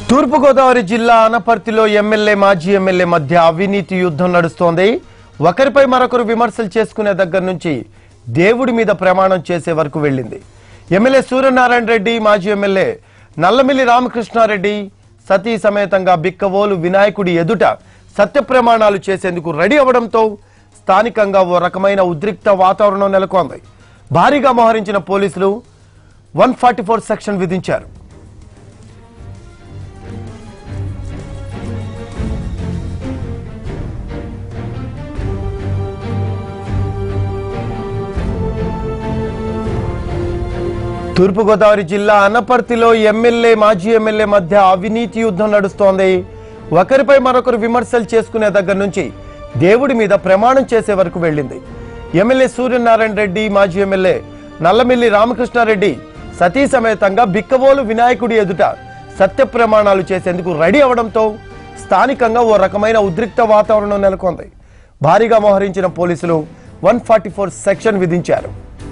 తూర్పు గోదావరి జిల్లా అనపర్తిలో ఎమ్మెల్యే మాజీ ఎమ్మెల్యే మధ్య అవినీతి యుద్ధం నడుస్తోంది. ఒకరిపై మరొకరు విమర్శలు చేసుకునే దగ్గర నుంచి దేవుడి మీద ప్రమాణం చేసే వరకు వెళ్ళింది. ఎమ్మెల్యే సూర్యనారాయణరెడ్డి, మాజీ ఎమ్మెల్యే నల్లమిల్లి రామకృష్ణారెడ్డి సతీ సమేతంగా బిక్కవోలు వినాయకుడి ఎదుట సత్య ప్రమాణాలు చేసేందుకు రెడీ అవడంతో స్థానికంగా ఓ రకమైన ఉద్రిక్త వాతావరణం నెలకొంది. భారీగా మోహరించిన పోలీసులు 144 సెక్షన్ విధించారు. తూర్పు గోదావరి జిల్లా అనపర్తిలో ఎమ్మెల్యే, మాజీ ఎమ్మెల్యే మధ్య అవినీతి యుద్ధం నడుస్తోంది. ఒకరిపై మరొకరు విమర్శలు చేసుకునే దగ్గర నుంచి దేవుడి మీద ప్రమాణం చేసే వరకు వెళ్ళింది. ఎమ్మెల్యే సూర్యనారాయణరెడ్డి, మాజీ ఎమ్మెల్యే నల్లమిల్లి రామకృష్ణారెడ్డి సతీ సమేతంగా బిక్కవోలు వినాయకుడి ఎదుట సత్య ప్రమాణాలు చేసేందుకు రెడీ అవడంతో స్థానికంగా ఓ రకమైన ఉద్రిక్త వాతావరణం నెలకొంది. భారీగా మోహరించిన పోలీసులు 144 సెక్షన్ విధించారు.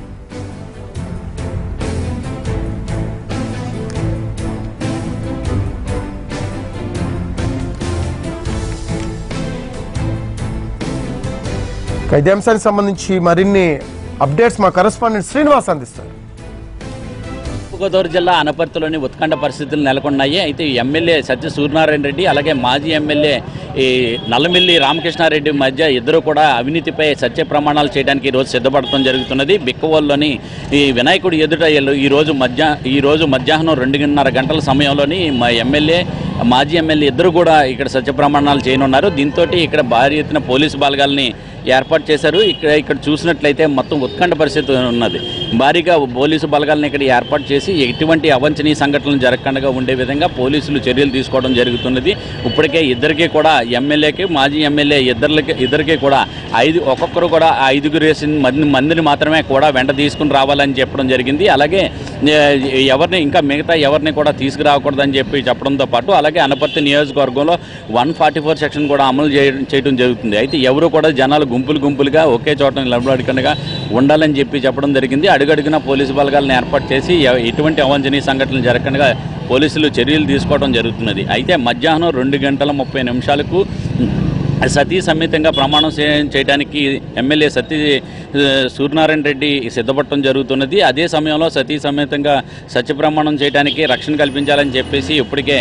ఇదే అంశానికి సంబంధించి మరిన్ని అప్డేట్స్ మా కరెస్పాండెంట్ శ్రీనివాస్ అందిస్తారు. తూర్పుగోదావరి జిల్లా అనపర్తిలోని ఉత్కంఠ పరిస్థితులు నెలకొన్నాయి. అయితే ఎమ్మెల్యే సత్య సూర్యనారాయణరెడ్డి అలాగే మాజీ ఎమ్మెల్యే నల్లమిల్లి రామకృష్ణారెడ్డి మధ్య ఇద్దరు కూడా అవినీతిపై సత్య ప్రమాణాలు చేయడానికి ఈరోజు సిద్ధపడటం జరుగుతున్నది. బిక్కవోల్లోని ఈ వినాయకుడి ఎదుట ఈరోజు మధ్యాహ్నం 2:30 గంటల సమయంలోని మా ఎమ్మెల్యే, మాజీ ఎమ్మెల్యే ఇద్దరు కూడా ఇక్కడ సత్య ప్రమాణాలు చేయనున్నారు. దీంతో ఇక్కడ భారీ ఎత్తున పోలీసు బలగాల్ని ఏర్పాటు చేశారు. ఇక్కడ చూసినట్లయితే మొత్తం ఉత్కంఠ పరిస్థితి ఉన్నది. భారీగా పోలీసు బలగాలను ఇక్కడ ఏర్పాటు చేసి ఎటువంటి అవాంఛనీయ సంఘటనలు జరగకుండా ఉండే విధంగా పోలీసులు చర్యలు తీసుకోవడం జరుగుతున్నది. ఇప్పటికే ఇద్దరికి కూడా, ఎమ్మెల్యేకి, మాజీ ఎమ్మెల్యే ఇద్దరికి కూడా ఒక్కొక్కరు కూడా 5 మందిని మాత్రమే కూడా వెంట తీసుకుని రావాలని చెప్పడం జరిగింది. అలాగే ఇంకా మిగతా ఎవరిని కూడా తీసుకురాకూడదని చెప్పడంతో పాటు అలాగే అనపర్తి నియోజకవర్గంలో 144 సెక్షన్ కూడా అమలు చేయడం జరుగుతుంది. అయితే ఎవరు కూడా జనాలు గుంపులుగా ఒకే చోట నిలబడకుండా ఉండాలని చెప్పడం జరిగింది. అడుగడుగున పోలీసు బలగాలను ఏర్పాటు చేసి ఎటువంటి అవాంఛనీయ సంఘటనలు జరగకుండా పోలీసులు చర్యలు తీసుకోవడం జరుగుతున్నది. అయితే మధ్యాహ్నం 2:30 సతీ సమేతంగా ప్రమాణం చేయడానికి ఎమ్మెల్యే సూర్యనారాయణరెడ్డి సిద్ధపడటం జరుగుతున్నది. అదే సమయంలో సతీ సమేతంగా సత్య ప్రమాణం చేయడానికి రక్షణ కల్పించాలని చెప్పేసి ఇప్పటికే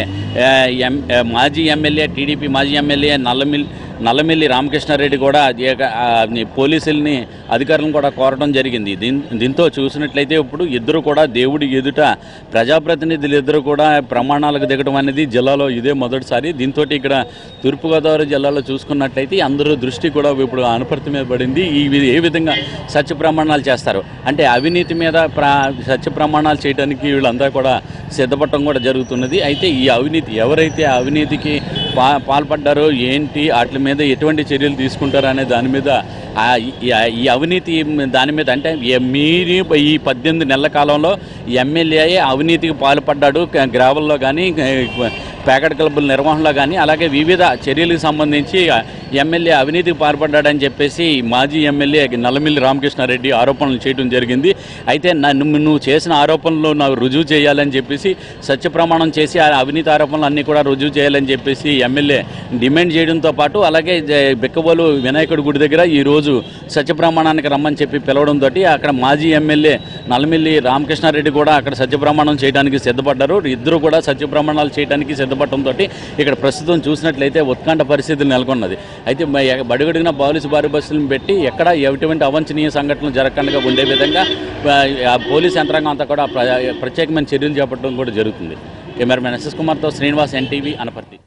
మాజీ ఎమ్మెల్యే, టీడీపీ మాజీ ఎమ్మెల్యే నల్లమిల్లి రామకృష్ణారెడ్డి కూడా పోలీసుల్ని, అధికారులను కూడా కోరడం జరిగింది. దీంతో చూసినట్లయితే ఇప్పుడు ఇద్దరు కూడా దేవుడి ఎదుట, ప్రజాప్రతినిధులు ఇద్దరు కూడా ప్రమాణాలకు దిగడం అనేది జిల్లాలో ఇదే మొదటిసారి. దీంతో ఇక్కడ తూర్పుగోదావరి జిల్లాలో చూసుకున్నట్లయితే అందరూ దృష్టి కూడా ఇప్పుడు అనపర్తి మీద పడింది. ఏ విధంగా సత్య ప్రమాణాలు చేస్తారు అంటే అవినీతి మీద సత్య ప్రమాణాలు చేయడానికి వీళ్ళంతా కూడా సిద్ధపడటం కూడా జరుగుతున్నది. అయితే ఈ అవినీతి, ఎవరైతే అవినీతికి పాల్పడ్డారో ఏంటి, వాటి మీద ఎటువంటి చర్యలు తీసుకుంటారు అనే దాని మీద, ఈ అవినీతి దాని మీద అంటే మీరు ఈ 18 నెలల కాలంలో ఎమ్మెల్యే అవినీతికి పాల్పడ్డాడు, గ్రావెల్లో కానీ ప్యాకెట్ క్లబ్బుల నిర్వహణలో కానీ అలాగే వివిధ చర్యలకు సంబంధించి ఎమ్మెల్యే అవినీతికి పాల్పడ్డాడని చెప్పేసి మాజీ ఎమ్మెల్యే నల్లమిల్లి రామకృష్ణారెడ్డి ఆరోపణలు చేయడం జరిగింది. అయితే నువ్వు చేసిన ఆరోపణలు నాకు రుజువు చేయాలని చెప్పేసి సత్య ప్రమాణం చేసి ఆ అవినీతి ఆరోపణలు అన్నీ కూడా రుజువు చేయాలని చెప్పేసి ఎమ్మెల్యే డిమాండ్ చేయడంతో పాటు అలాగే బిక్కవోలు వినాయకుడి గుడి దగ్గర ఈరోజు సత్య ప్రమాణానికి రమ్మని చెప్పి పిలవడంతో అక్కడ మాజీ ఎమ్మెల్యే నల్లమిల్లి రామకృష్ణారెడ్డి కూడా అక్కడ సత్య ప్రమాణం చేయడానికి సిద్ధపడ్డారు. ఇద్దరు కూడా సత్య ప్రమాణాలు చేయడానికి సిద్ధపడటంతో ఇక్కడ ప్రస్తుతం చూసినట్లయితే ఉత్కంఠ పరిస్థితులు నెలకొన్నది. అయితే బడుగడిగిన పోలీసు బస్సులను పెట్టి ఎక్కడ ఎటువంటి అవాంఛనీయ సంఘటనలు జరగకుండా ఉండే విధంగా పోలీసు యంత్రాంగం అంతా కూడా ప్రత్యేకమైన చర్యలు చేపట్టడం కూడా జరుగుతుంది. కెమెరామెన్ ఎస్ఎస్ కుమార్తో శ్రీనివాస్, NTV అనపర్తి.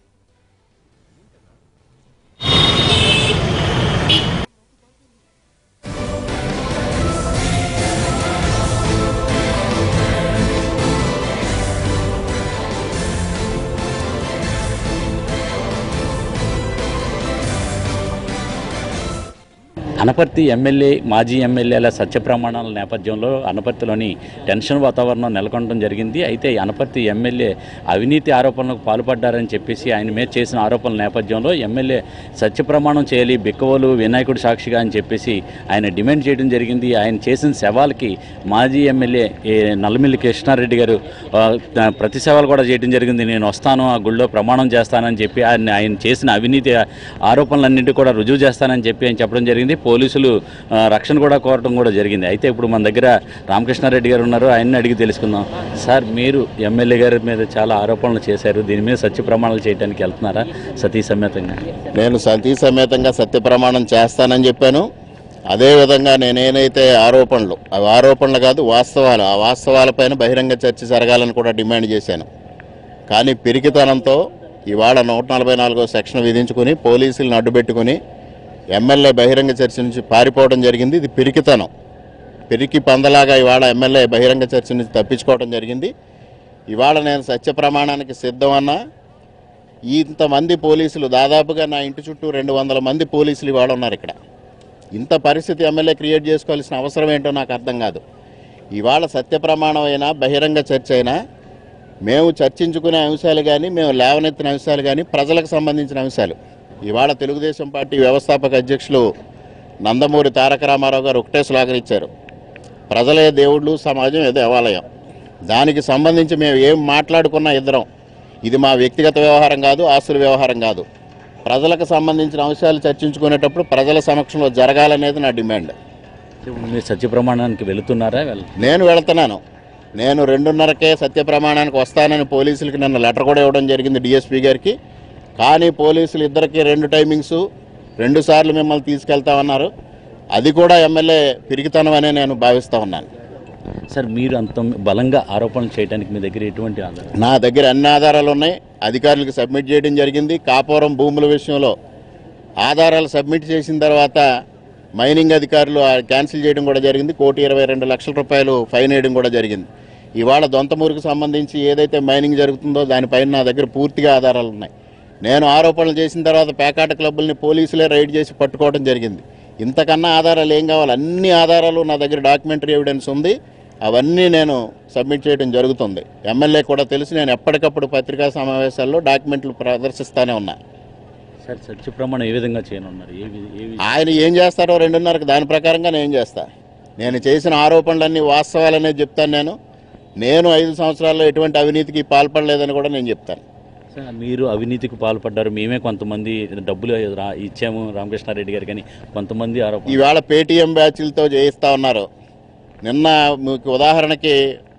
అనపర్తి ఎమ్మెల్యే మాజీ ఎమ్మెల్యేల సత్య ప్రమాణాల నేపథ్యంలో అనపర్తిలోని టెన్షన్ వాతావరణం నెలకొనడం జరిగింది. అయితే అనపర్తి ఎమ్మెల్యే అవినీతి ఆరోపణలకు పాల్పడ్డారని చెప్పేసి ఆయన మీద చేసిన ఆరోపణల నేపథ్యంలో ఎమ్మెల్యే సత్య ప్రమాణం చేయాలి బిక్కవోలు వినాయకుడి సాక్షిగా అని చెప్పేసి ఆయన డిమాండ్ చేయడం జరిగింది. ఆయన చేసిన సవాల్కి మాజీ ఎమ్మెల్యే నల్లమిల్లి కృష్ణారెడ్డి గారు ప్రతి సవాల్ కూడా చేయడం జరిగింది. నేను వస్తాను, ఆ గుళ్ళో ప్రమాణం చేస్తానని చెప్పి ఆయన చేసిన అవినీతి ఆరోపణలన్నింటి కూడా రుజువు చేస్తానని చెప్పి ఆయన చెప్పడం జరిగింది. పోలీసులు రక్షణ కూడా కోరడం కూడా జరిగింది. అయితే ఇప్పుడు మన దగ్గర రామకృష్ణారెడ్డి గారు ఉన్నారు, ఆయన్ని అడిగి తెలుసుకుందాం. సార్, మీరు ఎమ్మెల్యే గారి మీద చాలా ఆరోపణలు చేశారు, దీని మీద సత్య ప్రమాణాలు చేయడానికి వెళ్తున్నారా సతీ సమేతంగా? నేను సతీ సమేతంగా సత్య ప్రమాణం చేస్తానని చెప్పాను. అదేవిధంగా నేనేనైతే ఆరోపణలు, అవి ఆరోపణలు కాదు వాస్తవాలు, ఆ వాస్తవాలపైన బహిరంగ చర్చ జరగాలని కూడా డిమాండ్ చేశాను. కానీ పిరికితనంతో ఇవాళ 144వ సెక్షన్ విధించుకుని పోలీసులను అడ్డుపెట్టుకుని ఎమ్మెల్యే బహిరంగ చర్చ నుంచి పారిపోవడం జరిగింది. ఇది పిరికితనం. పిరికి పందలాగా ఇవాళ ఎమ్మెల్యే బహిరంగ చర్చ నుంచి తప్పించుకోవడం జరిగింది. ఇవాళ నేను సత్య ప్రమాణానికి సిద్ధమన్నా ఇంతమంది పోలీసులు, దాదాపుగా నా ఇంటి చుట్టూ 200 మంది పోలీసులు ఇవాళ ఉన్నారు ఇక్కడ. ఇంత పరిస్థితి ఎమ్మెల్యే క్రియేట్ చేసుకోవాల్సిన అవసరం ఏంటో నాకు అర్థం కాదు. ఇవాళ సత్య ప్రమాణం అయినా బహిరంగ చర్చ అయినా మేము చర్చించుకునే అంశాలు కానీ, మేము లేవనెత్తిన అంశాలు కానీ ప్రజలకు సంబంధించిన అంశాలు. ఇవాళ తెలుగుదేశం పార్టీ వ్యవస్థాపక అధ్యక్షులు నందమూరి తారక రామారావు గారు ఒకటే స్లోగన్ ఇచ్చారు, ప్రజలే దేవుళ్ళు, సమాజం ఏ దేవాలయం. దానికి సంబంధించి మేము ఏం మాట్లాడుకున్నా ఇద్దరం, ఇది మా వ్యక్తిగత వ్యవహారం కాదు, ఆస్తుల వ్యవహారం కాదు. ప్రజలకు సంబంధించిన అంశాలు చర్చించుకునేటప్పుడు ప్రజల సమక్షంలో జరగాలనేది నా డిమాండ్. మీరు సత్య ప్రమాణానికి వెళుతున్నారా? నేను వెళ్తున్నాను. నేను 2:30కే సత్య ప్రమాణానికి వస్తానని పోలీసులకి నిన్న లెటర్ కూడా ఇవ్వడం జరిగింది, డిఎస్పీ గారికి. కానీ పోలీసులు ఇద్దరికి 2 టైమింగ్స్, 2 సార్లు మిమ్మల్ని తీసుకెళ్తామన్నారు. అది కూడా ఎమ్మెల్యే పిరికితనం అనే నేను భావిస్తూ ఉన్నాను. సార్, మీరు అంత బలంగా ఆరోపణలు చేయడానికి మీ దగ్గర ఎటువంటి ఆధారం? నా దగ్గర అన్ని ఆధారాలు ఉన్నాయి, అధికారులకు సబ్మిట్ చేయడం జరిగింది. కాపురం భూముల విషయంలో ఆధారాలు సబ్మిట్ చేసిన తర్వాత మైనింగ్ అధికారులు క్యాన్సిల్ చేయడం కూడా జరిగింది. 1,22,00,000 రూపాయలు ఫైన్ వేయడం కూడా జరిగింది. ఇవాళ దొంతమూరుకు సంబంధించి ఏదైతే మైనింగ్ జరుగుతుందో దానిపైన నా దగ్గర పూర్తిగా ఆధారాలు ఉన్నాయి. నేను ఆరోపణలు చేసిన తర్వాత పేకాట క్లబ్బుల్ని పోలీసులే రైడ్ చేసి పట్టుకోవడం జరిగింది. ఇంతకన్నా ఆధారాలు ఏం కావాలి? అన్ని ఆధారాలు నా దగ్గర డాక్యుమెంటరీ ఎవిడెన్స్ ఉంది, అవన్నీ నేను సబ్మిట్ చేయడం జరుగుతుంది. ఎమ్మెల్యే కూడా తెలుసు, నేను ఎప్పటికప్పుడు పత్రికా సమావేశాల్లో డాక్యుమెంట్లు ప్రదర్శిస్తూనే ఉన్నా. సార్, సత్య ప్రమాణం ఏ విధంగా చేయనున్నారు? ఆయన ఏం చేస్తారో 2:30కి దాని ప్రకారంగా నేను చేస్తా. నేను చేసిన ఆరోపణలన్నీ వాస్తవాలనేది చెప్తాను. నేను 5 సంవత్సరాల్లో ఎటువంటి అవినీతికి పాల్పడలేదని కూడా నేను చెప్తాను. మీరు అవినీతికి పాల్పడ్డారు, మేమే కొంతమంది డబ్బులు ఇచ్చాము రామకృష్ణారెడ్డి గారు, కానీ కొంతమంది ఆరోపణ ఇవాళ పేటీఎం బ్యాచ్లతో చేయిస్తూ ఉన్నారు. నిన్న మీకు ఉదాహరణకి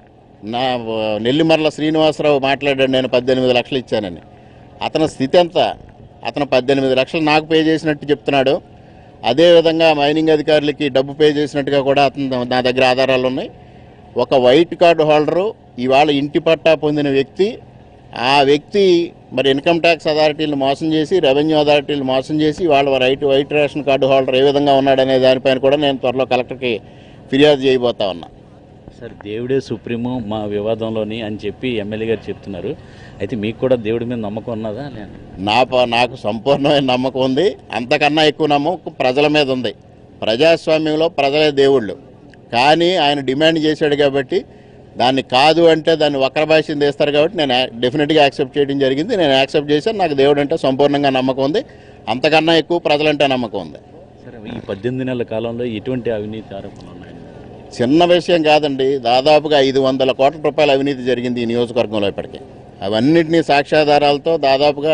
నా నెల్లిమర్ల శ్రీనివాసరావు మాట్లాడాడు, నేను 18 లక్షలు ఇచ్చానని. అతని స్థితి ఎంత? అతను 18 లక్షలు నాకు పే చేసినట్టు చెప్తున్నాడు. అదేవిధంగా మైనింగ్ అధికారులకి డబ్బు పే చేసినట్టుగా కూడా అతను నా దగ్గర ఆధారాలు ఉన్నాయి. ఒక వైట్ కార్డు హోల్డరు ఇవాళ ఇంటి పట్టా పొందిన వ్యక్తి, ఆ వ్యక్తి మరి ఇన్కమ్ ట్యాక్స్ అథారిటీలను మోసం చేసి, రెవెన్యూ అథారిటీలు మోసం చేసి వాళ్ళ వైట్ రేషన్ కార్డు హోల్డర్ ఏ విధంగా ఉన్నాడనే దానిపైన కూడా నేను త్వరలో కలెక్టర్కి ఫిర్యాదు చేయబోతా ఉన్నా. సార్, దేవుడే సుప్రీము మా వివాదంలోని అని చెప్పి ఎమ్మెల్యే గారు చెప్తున్నారు. అయితే మీకు కూడా దేవుడి మీద నమ్మకం ఉన్నదా? నాకు సంపూర్ణమైన నమ్మకం ఉంది. అంతకన్నా ఎక్కువ నమ్మకం ప్రజల మీద ఉంది. ప్రజాస్వామ్యంలో ప్రజలే దేవుళ్ళు. కానీ ఆయన డిమాండ్ చేశాడు కాబట్టి దాన్ని కాదు అంటే దాన్ని వక్ర భాష తీస్తారు కాబట్టి నేను డెఫినెట్గా యాక్సెప్ట్ చేయడం జరిగింది. నేను యాక్సెప్ట్ చేశాను. నాకు దేవుడు అంటే సంపూర్ణంగా నమ్మకం ఉంది. అంతకన్నా ఎక్కువ ప్రజలంటే నమ్మకం ఉంది. సరే, ఈ 18 నెలల కాలంలో ఎటువంటి అవినీతి ఆరోపణలు ఉన్నాయి? చిన్న విషయం కాదండి, దాదాపుగా 500 కోట్ల రూపాయల అవినీతి జరిగింది ఈ నియోజకవర్గంలో ఇప్పటికీ. అవన్నిటినీ సాక్ష్యాధారాలతో దాదాపుగా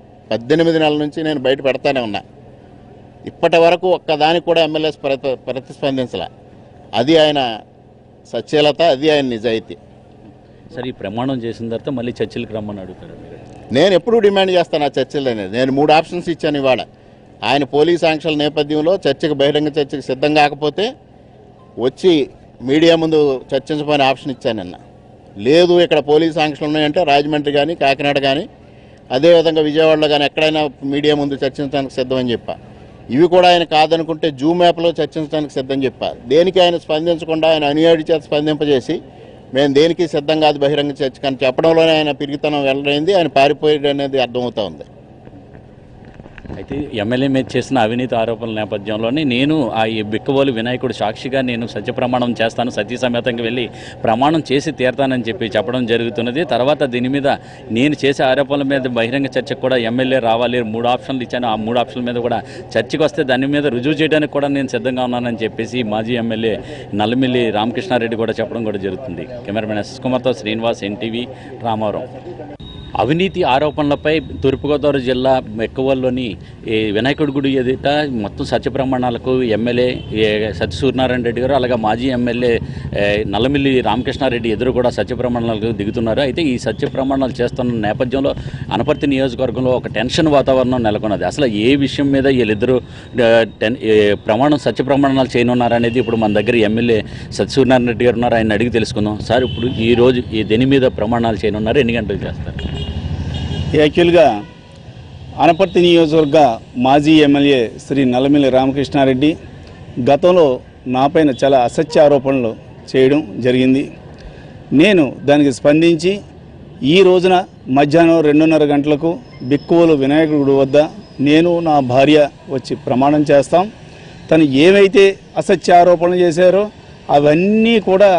18 నెలల నుంచి నేను బయట పెడతానే ఉన్నా. ఇప్పటి వరకు ఒక్కదానికి కూడా ఎమ్మెల్యేస్ ప్రతిస్పందించలే. అది ఆయన సత్యలత, అది ఆయన నిజాయితీ. సరే, ఈ ప్రమాణం చేసిన తర్వాత మళ్ళీ చర్చలకు రమ్మని అడుగుతారు? నేను ఎప్పుడూ డిమాండ్ చేస్తాను ఆ చర్చలు అనేది. నేను 3 ఆప్షన్స్ ఇచ్చాను ఇవాళ. ఆయన పోలీస్ ఆంక్షల నేపథ్యంలో చర్చకు, బహిరంగ చర్చకు సిద్ధం కాకపోతే వచ్చి మీడియా ముందు చర్చించమని ఆప్షన్ ఇచ్చాను నిన్న. లేదు ఇక్కడ పోలీస్ ఆంక్షలు ఉన్నాయంటే రాజమండ్రి కానీ, కాకినాడ కానీ, అదేవిధంగా విజయవాడలో కానీ ఎక్కడైనా మీడియా ముందు చర్చించడానికి సిద్ధమని చెప్పా. ఇవి కూడా ఆయన కాదనుకుంటే జూమ్ యాప్లో చర్చించడానికి సిద్ధం చెప్పారు. దేనికి ఆయన స్పందించకుండా ఆయన అనుయాయుడి చేత స్పందింపజేసి మేము దేనికి సిద్ధం కాదు బహిరంగ చర్చ కానీ చెప్పడంలోనే ఆయన పిరిగితనం వెళ్ళరైంది, ఆయన పారిపోయాడు అనేది అర్థమవుతా ఉంది. అయితే ఎమ్మెల్యే మీద చేసిన అవినీతి ఆరోపణల నేపథ్యంలోనే నేను ఆ ఈ బిక్కవోలు వినాయకుడు సాక్షిగా నేను సత్యప్రమాణం చేస్తాను, సతీ సమేతంగా వెళ్ళి ప్రమాణం చేసి తీరతానని చెప్పడం జరుగుతున్నది. తర్వాత దీని మీద నేను చేసే ఆరోపణల మీద బహిరంగ చర్చకు కూడా ఎమ్మెల్యే రావాలి, 3 ఆప్షన్లు ఇచ్చాను, ఆ 3 ఆప్షన్ల మీద కూడా చర్చకు వస్తే దాని మీద రుజువు చేయడానికి కూడా నేను సిద్ధంగా ఉన్నానని చెప్పేసి మాజీ ఎమ్మెల్యే నల్లమిల్లి రామకృష్ణారెడ్డి కూడా చెప్పడం కూడా జరుగుతుంది. కెమెరామెన్ ఎస్ కుమార్తో శ్రీనివాస్, NTV, రామావరం. అవినీతి ఆరోపణలపై తూర్పుగోదావరి జిల్లా మెక్కవల్లోని వినాయకుడి గుడి ఎదుట మొత్తం సత్యప్రమాణాలకు ఎమ్మెల్యే సత్యసూర్యనారాయణ రెడ్డి గారు అలాగే మాజీ ఎమ్మెల్యే నల్లమిల్లి రామకృష్ణారెడ్డి ఎదురు కూడా సత్యప్రమాణాలకు దిగుతున్నారు. అయితే ఈ సత్యప్రమాణాలు చేస్తున్న నేపథ్యంలో అనపర్తి నియోజకవర్గంలో ఒక టెన్షన్ వాతావరణం నెలకొన్నది. అసలు ఏ విషయం మీద వీళ్ళిద్దరూ సత్యప్రమాణాలు చేయనున్నారనేది ఇప్పుడు మన దగ్గర ఎమ్మెల్యే సత్యసూర్యనారాయణ రెడ్డి గారు ఉన్నారు, ఆయన అడిగి తెలుసుకుందాం. సార్, ఇప్పుడు ఈరోజు దేని మీద ప్రమాణాలు చేయనున్నారు, ఎన్ని గంటలు చేస్తారు? యాక్చువల్గా అనపర్తి నియోజకవర్గ మాజీ ఎమ్మెల్యే శ్రీ నల్లమిల్లి రామకృష్ణారెడ్డి గతంలో నాపైన చాలా అసత్య ఆరోపణలు చేయడం జరిగింది. నేను దానికి స్పందించి ఈ రోజున మధ్యాహ్నం 2:30 గంటలకు బిక్కువలు వినాయకుడి వద్ద నేను నా భార్య వచ్చి ప్రమాణం చేస్తాం. తను ఏవైతే అసత్య ఆరోపణలు చేశారో అవన్నీ కూడా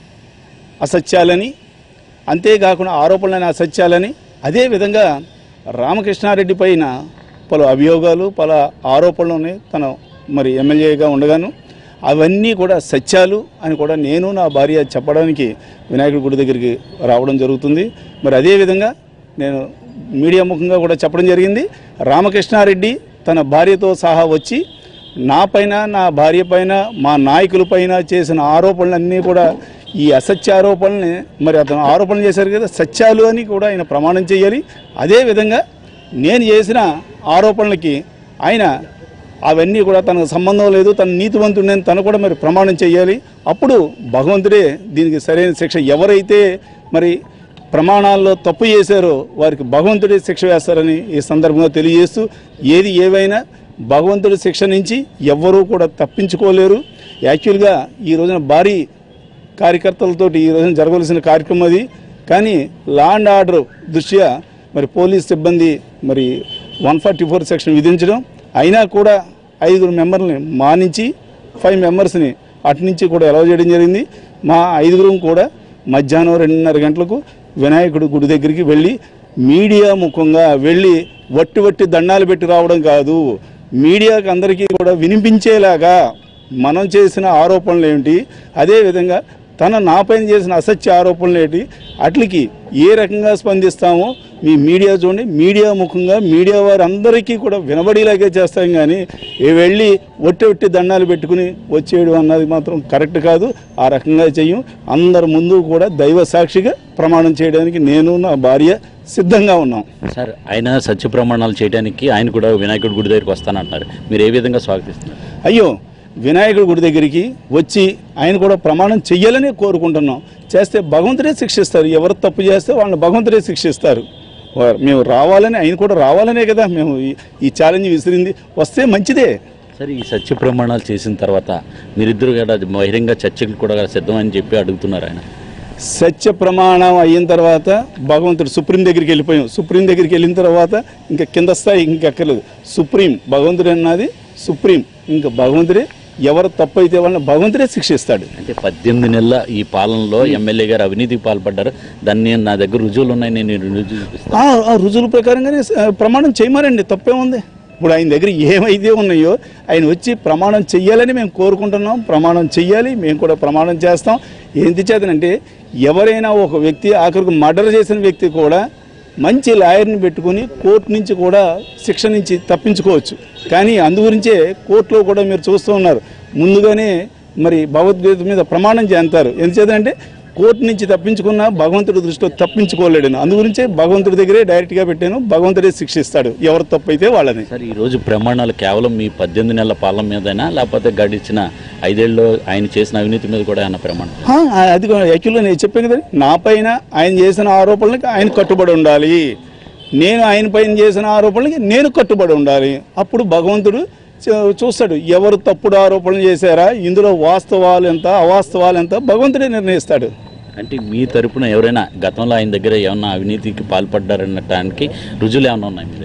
అసత్యాలని, అంతేకాకుండా ఆరోపణలని అసత్యాలని, అదేవిధంగా రామకృష్ణారెడ్డి పైన పలు అభియోగాలు పలు ఆరోపణలు ఉన్నాయి. తను మరి ఎమ్మెల్యేగా ఉండగాను అవన్నీ కూడా సత్యాలు అని కూడా నేను నా భార్య చెప్పడానికి వినాయకుడి గుడి దగ్గరికి రావడం జరుగుతుంది. మరి అదేవిధంగా నేను మీడియా ముఖంగా కూడా చెప్పడం జరిగింది. రామకృష్ణారెడ్డి తన భార్యతో సహా వచ్చి నా పైన, నా భార్య పైన, మా నాయకుల పైన చేసిన ఆరోపణలన్నీ కూడా ఈ అసత్య ఆరోపణల్ని మరి అతను ఆరోపణలు చేశారు కదా, సత్యాలు అని కూడా ఆయన ప్రమాణం చేయాలి. అదేవిధంగా నేను చేసిన ఆరోపణలకి ఆయన అవన్నీ కూడా తనకు సంబంధం లేదు, తన నీతివంతుడని తను కూడా మరి ప్రమాణం చేయాలి. అప్పుడు భగవంతుడే దీనికి సరైన శిక్ష, ఎవరైతే మరి ప్రమాణాల్లో తప్పు చేశారో వారికి భగవంతుడే శిక్ష వేస్తారని ఈ సందర్భంగా తెలియజేస్తూ, ఏది ఏవైనా భగవంతుడి శిక్ష నుంచి ఎవ్వరూ కూడా తప్పించుకోలేరు. యాక్చువల్గా ఈ రోజున భారీ కార్యకర్తలతో ఈ రోజున జరగవలసిన కార్యక్రమం అది. కానీ లా అండ్ ఆర్డర్ దృష్ట్యా మరి పోలీస్ సిబ్బంది మరి 144 సెక్షన్ విధించడం, అయినా కూడా 5 మెంబర్ని మానించి 5 మెంబర్స్ని అటు నుంచి కూడా అలౌ చేయడం జరిగింది. మా 5గురం కూడా మధ్యాహ్నం 2:30 గంటలకు వినాయకుడి గుడి దగ్గరికి వెళ్ళి మీడియా ముఖంగా వెళ్ళి వట్టి దండాలు పెట్టి రావడం కాదు, మీడియాకి అందరికీ కూడా వినిపించేలాగా మనం చేసిన ఆరోపణలు ఏమిటి, అదేవిధంగా తన నాపైన చేసిన అసత్య ఆరోపణలు ఏంటి, అట్లకి ఏ రకంగా స్పందిస్తామో మీ మీడియా చూడండి. మీడియా ముఖంగా మీడియా వారందరికీ కూడా వినబడేలాగే చేస్తాం, కానీ వెళ్ళి ఒట్టి దండాలు పెట్టుకుని వచ్చేయడం అన్నది మాత్రం కరెక్ట్ కాదు. ఆ రకంగా చెయ్యం. అందరి ముందు కూడా దైవ సాక్షిగా ప్రమాణం చేయడానికి నేను నా భార్య సిద్ధంగా ఉన్నాం. సార్, ఆయన సత్య ప్రమాణాలు చేయడానికి ఆయన కూడా వినాయకుడి గుడి దగ్గరికి వస్తానంటున్నారు, మీరు ఏ విధంగా స్వాగతిస్తున్నారు? అయ్యో, వినాయకుడి గుడి దగ్గరికి వచ్చి ఆయన కూడా ప్రమాణం చెయ్యాలని కోరుకుంటున్నాం. చేస్తే భగవంతుడే శిక్షిస్తారు. ఎవరు తప్పు చేస్తే వాళ్ళని భగవంతుడే శిక్షిస్తారు. మేము రావాలని, ఆయన కూడా రావాలనే కదా మేము ఈ ఛాలెంజ్ విసిరింది. వస్తే మంచిదే. సరే, ఈ సత్య ప్రమాణాలు చేసిన తర్వాత మీరిద్దరు కూడా బహిరంగ చర్చలు కూడా సిద్ధమని చెప్పి అడుగుతున్నారు. ఆయన సత్య ప్రమాణం అయిన తర్వాత భగవంతుడు సుప్రీం దగ్గరికి వెళ్ళిపోయాం. సుప్రీం దగ్గరికి వెళ్ళిన తర్వాత ఇంకా కింద స్థాయి ఇంకెక్కర్లేదు. సుప్రీం భగవంతుడు అన్నది సుప్రీం, ఇంకా భగవంతుడే ఎవరు తప్పు అయితే వాళ్ళని భగవంతుడే శిక్షిస్తాడు. అంటే 18 నెలల ఈ పాలనలో ఎమ్మెల్యే గారు అవినీతికి పాల్పడ్డారు, దాన్ని నా దగ్గర రుజువులు ఉన్నాయి, నేను ఆ రుజువుల ప్రకారంగానే ప్రమాణం చేయమారండి, తప్పే ఉంది. ఇప్పుడు ఆయన దగ్గర ఏమైతే ఉన్నాయో ఆయన వచ్చి ప్రమాణం చెయ్యాలని మేము కోరుకుంటున్నాం. ప్రమాణం చెయ్యాలి, మేము కూడా ప్రమాణం చేస్తాం. ఏంటి చేతనంటే ఎవరైనా ఒక వ్యక్తి ఆఖరికి మర్డర్ చేసిన వ్యక్తి కూడా మంచి లాయర్ని పెట్టుకుని కోర్టు నుంచి కూడా శిక్ష నుంచి తప్పించుకోవచ్చు. కానీ అందుగురించే కోర్టులో కూడా మీరు చూస్తూ ఉన్నారు, ముందుగానే మరి భగవద్గీత మీద ప్రమాణం చేస్తారు. ఎందుచేతంటే కోర్టు నుంచి తప్పించుకున్న భగవంతుడి దృష్టిలో తప్పించుకోలేడు. అందుగురించే భగవంతుడి దగ్గరే డైరెక్ట్గా పెట్టాను. భగవంతుడే శిక్షిస్తాడు ఎవరు తప్పు అయితే వాళ్ళని. సార్, ఈరోజు ప్రమాణాలు కేవలం మీ 18 నెలల పాలన మీదైనా, లేకపోతే గడిచిన 5 ఏళ్ళు ఆయన చేసిన అవినీతి మీద కూడా ఆయన ప్రమాణం? అది యాక్చువల్గా నేను చెప్పాను కదా, నా పైన ఆయన చేసిన ఆరోపణలకి ఆయన కట్టుబడి ఉండాలి, నేను ఆయన పైన చేసిన ఆరోపణలకి నేను కట్టుబడి ఉండాలి. అప్పుడు భగవంతుడు చూస్తాడు ఎవరు తప్పుడు ఆరోపణలు చేశారా, ఇందులో వాస్తవాలు ఎంత అవాస్తవాలు ఎంత భగవంతుడే నిర్ణయిస్తాడు. అంటే మీ తరపున ఎవరైనా గతంలో ఆయన దగ్గర ఏమన్నా అవినీతికి పాల్పడ్డారనటానికి రుజువులు ఏమన్నా ఉన్నాయి మీ దగ్గర?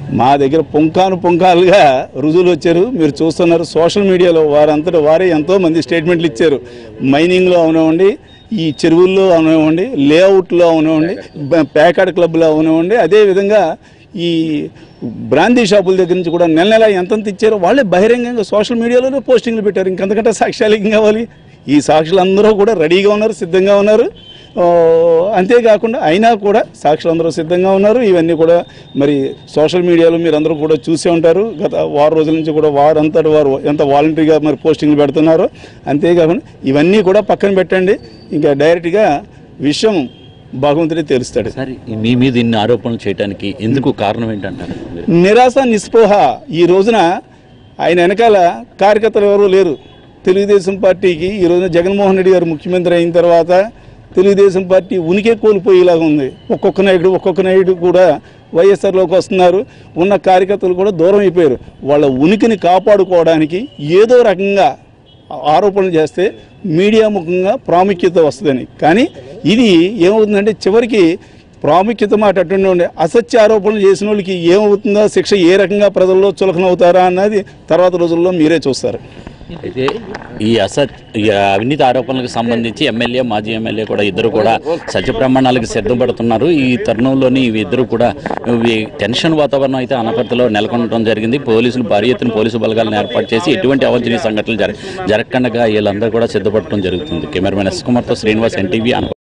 మా దగ్గర పుంకాలుగా రుజువులు వచ్చారు. మీరు చూస్తున్నారు సోషల్ మీడియాలో వారంతటా వారే ఎంతోమంది స్టేట్మెంట్లు ఇచ్చారు. మైనింగ్లో అవనివ్వండి, ఈ చెరువుల్లో అవనివ్వండి, లేఅవుట్లో అవనివ్వండి, ప్యాకాడ్ క్లబ్లో అవనివ్వండి, అదేవిధంగా ఈ బ్రాందీ షాపుల దగ్గర నుంచి కూడా నెల ఎంతంత ఇచ్చారో వాళ్ళే బహిరంగంగా సోషల్ మీడియాలోనే పోస్టింగ్లు పెట్టారు. ఇంకంతకంటే సాక్ష్యాలు ఏం కావాలి? ఈ సాక్షులు అందరూ కూడా రెడీగా ఉన్నారు, సిద్ధంగా ఉన్నారు. అంతేకాకుండా అయినా కూడా సాక్షులు అందరూ సిద్ధంగా ఉన్నారు. ఇవన్నీ కూడా మరి సోషల్ మీడియాలో మీరు అందరూ కూడా చూసే ఉంటారు. గత వారం రోజుల నుంచి కూడా వారంతటి వారు ఎంత వాలంటరీగా మరి పోస్టింగ్లు పెడుతున్నారో. అంతేకాకుండా ఇవన్నీ కూడా పక్కన పెట్టండి, ఇంకా డైరెక్ట్గా విషయం భగవంతుడే తెలుస్తాడు. సరే, మీ మీద ఇన్ని ఆరోపణలు చేయడానికి ఎందుకు కారణం ఏంటంటారు? నిరాశ నిస్పృహ. ఈ రోజున ఆయన వెనకాల కార్యకర్తలు ఎవరూ లేరు. తెలుగుదేశం పార్టీకి ఈ రోజున జగన్మోహన్ రెడ్డి గారు ముఖ్యమంత్రి అయిన తర్వాత తెలుగుదేశం పార్టీ ఉనికే కోల్పోయేలాగా ఉంది. ఒక్కొక్క నాయుడు కూడా వైఎస్ఆర్లోకి వస్తున్నారు. ఉన్న కార్యకర్తలు కూడా దూరం అయిపోయారు. వాళ్ళ ఉనికిని కాపాడుకోవడానికి ఏదో రకంగా ఆరోపణలు చేస్తే మీడియా ముఖంగా ప్రాముఖ్యత వస్తుందని. కానీ ఇది ఏమవుతుందంటే చివరికి ప్రాముఖ్యత మాట అటుండే ఉండే అసత్య ఆరోపణలు చేసిన వాళ్ళకి ఏమవుతుందో, శిక్ష ఏ రకంగా ప్రజల్లో చులకనవుతారా అన్నది తర్వాత రోజుల్లో మీరే చూస్తారు. అయితే ఈ అవినీతి ఆరోపణలకు సంబంధించి ఎమ్మెల్యే, మాజీ ఎమ్మెల్యే కూడా ఇద్దరు కూడా సత్య ప్రమాణాలకు సిద్ధపడుతున్నారు. ఈ తరుణంలోని ఇద్దరు కూడా టెన్షన్ వాతావరణం అయితే అనపర్తిలో నెలకొనడం జరిగింది. పోలీసులు భారీ ఎత్తున పోలీసు బలగాలను ఏర్పాటు చేసి ఎటువంటి అవాంఛనీయ సంఘటనలు జరగకుండా వీళ్ళందరూ కూడా సిద్ధపడటం జరుగుతుంది. కెమెరామెన్ ఎస్ కుమార్తో శ్రీనివాస్, NTV.